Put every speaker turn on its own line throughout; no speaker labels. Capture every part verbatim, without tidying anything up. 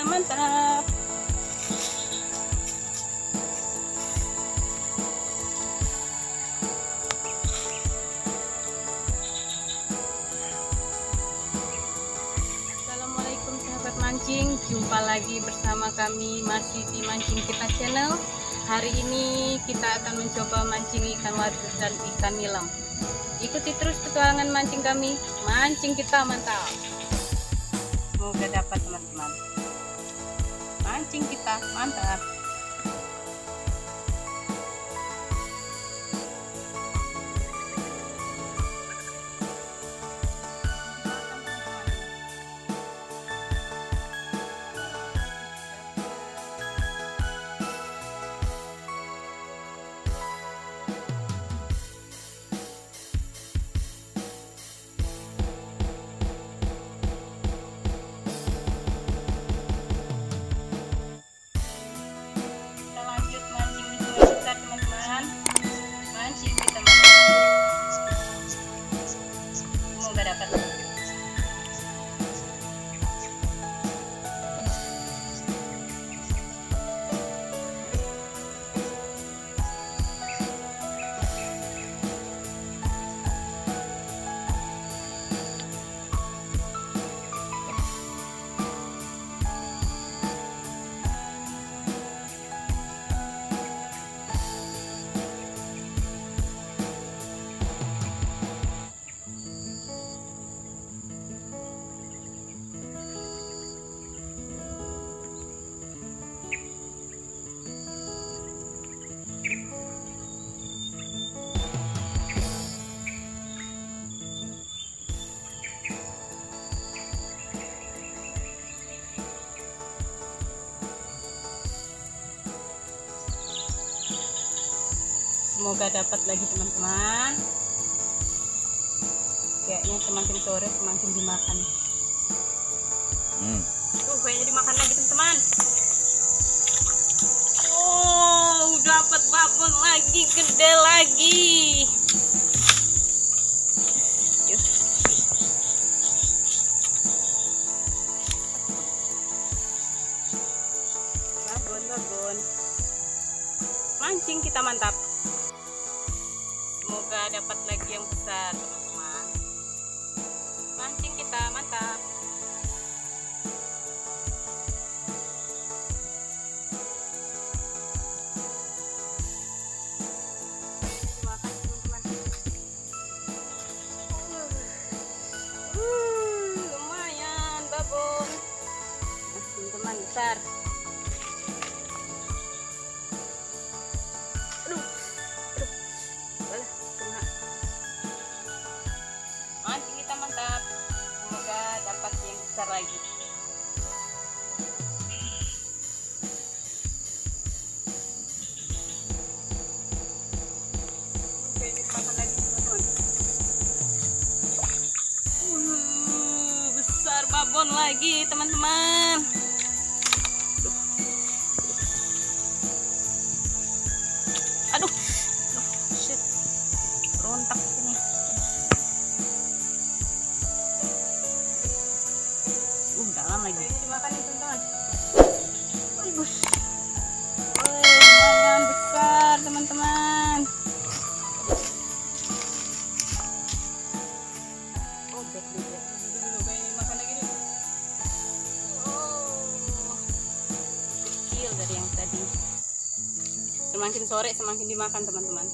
mantap. Assalamualaikum sahabat mancing, jumpa lagi bersama kami masih di Mancing Kita Channel. Hari ini kita akan mencoba mancing ikan wadus dan ikan nilam. Ikuti terus petualangan mancing kami, mancing kita mantap. Semoga dapat teman-teman. Mancing kita mantap. Semoga dapat lagi teman-teman. Kayaknya semakin sore semakin dimakan.
Hmm.
Tuh kayaknya dimakan lagi teman-teman. Oh, dapat babon lagi, gede lagi. Yuk. Babon, babon. Mancing kita mantap. Semoga dapat lagi yang besar teman-teman. Mancing kita mantap. Makan teman-teman. Uh, lumayan babon. Nah, teman-teman besar. Besar lagi. Oke, dimakan lagi teman-teman. Uh, besar babon lagi teman-teman. Aduh, aduh, shit, rontak ini. Lagi. Ini dimakan ya teman-teman. Aduh. Oh, lumayan besar teman-teman. Oh, bed dulu ya. Dulu dulu kayak makan lagi dulu. Oh. Kecil dari yang tadi. Semakin sore semakin dimakan teman-teman.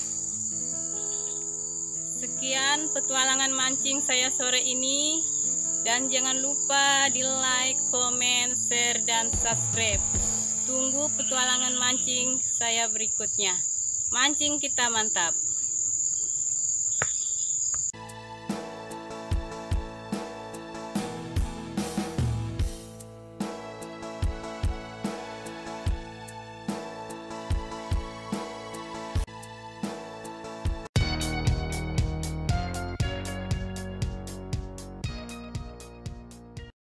Sekian petualangan mancing saya sore ini. Dan jangan lupa di like, comment, share, dan subscribe. Tunggu petualangan mancing saya berikutnya. Mancing kita mantap.